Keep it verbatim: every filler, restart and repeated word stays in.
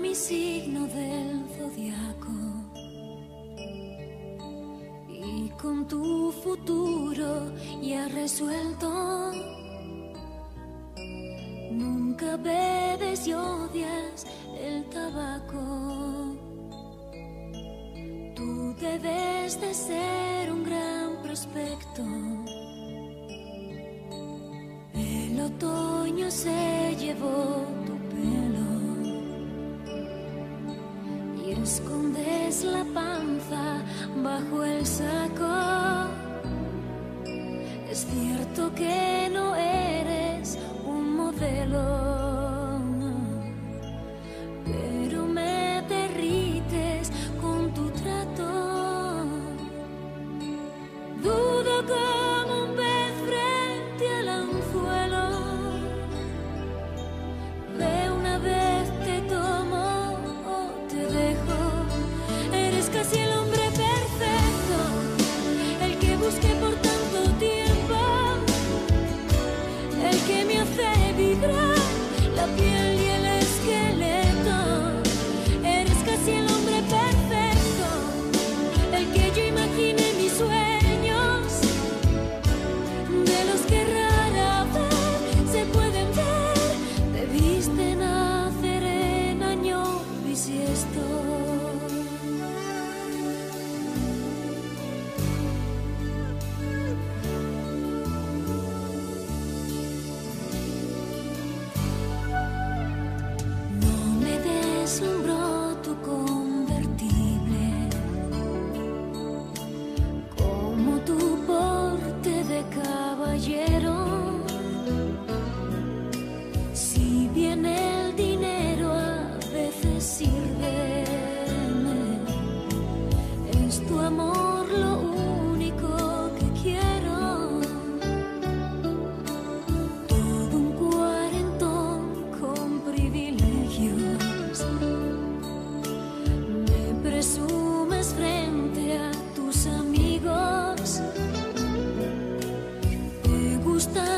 mi signo del zodiaco y con tu futuro ya resuelto. Nunca bebes y odias el tabaco. Tú debes de ser un gran prospecto. El otoño se llevó tu pelo y escondes la panza bajo el saco. Es cierto que no eres un modelo, pero me derrites con tu trato. Dudo como un pez frente al anzuelo. De una vez te tomo o te dejo. Eres casi el hombre perfecto, el que busqué por tanto tiempo, el que me hace vibrar la piel y el esqueleto. Eres casi el hombre perfecto, el que yo imaginé en mis sueños, de los que rara vez se pueden ver. Debiste nacer en año bisiesto. No me deslumbró tu convertible, como tu porte de caballero. Si bien el dinero a veces sirve, es tu amor lo único que quiero. Todo un cuarentón con privilegios, me presumes frente a tus amigos. Te gusta